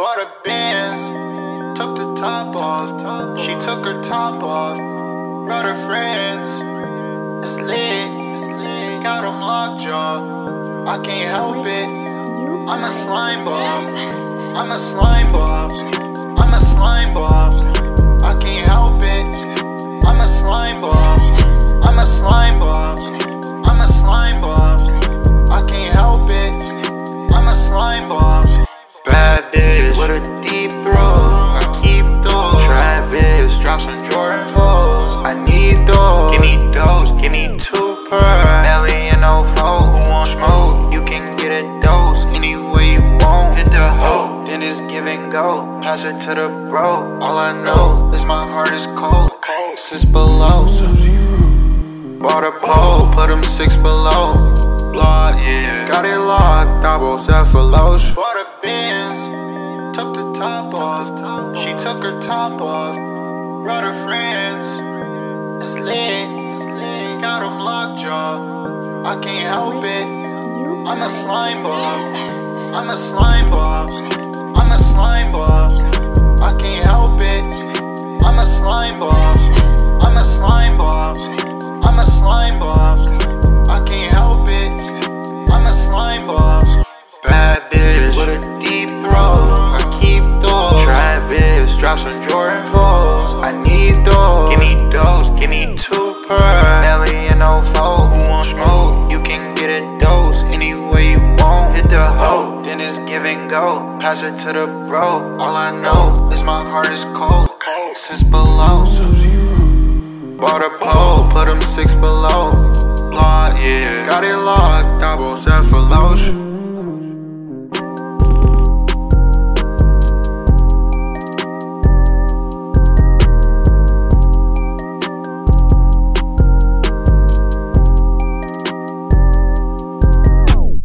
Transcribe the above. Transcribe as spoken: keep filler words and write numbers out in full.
Bought a Benz, took the top off. She took her top off, brought her friends. It's lit, got them lockjaw. I can't help it, I'm a slimeball. I'm a slimeball, I'm a slimeball. I can't help it, I'm a slimeball. I'm a slimeball, I'm a slimeball. I can't help it, I'm a slimeball. Bad bitch with a deep throat, I keep those. Travis, drop some Jordan fours, I need those. Give me those, give me two per. Nelly and no foe, who want smoke? You can get a dose any way you want. Hit the hoe, then it's give and go. Pass it to the bro, all I know is my heart is cold. Six below, bought a pole, put them six below. Blood, yeah, got it locked, Thabo Sefolosha. Bought a Benz, took the top off. She took her top off, brought her friends. It's lit, got them lockjaw. I can't help it, I'm a slimeball. I'm a slimeball, I'm a slimeball. I can't help it, I'm a slimeball. I'm a slimeball, I'm a slimeball. I can't help it, I'm a slimeball. Bad bitch with a deep throat, I keep those. Travis, drop some Jordan fours, I need those. Give me those, give me two per. Nelly and no foe, who want smoke? You can get a dose any way you want. Hit the hoe, then it's give and go. Pass it to the bro, all I know is my heart is cold. Six below, bought a pole, put them six below. Blood, yeah, got it locked, Thabo Sefolosha.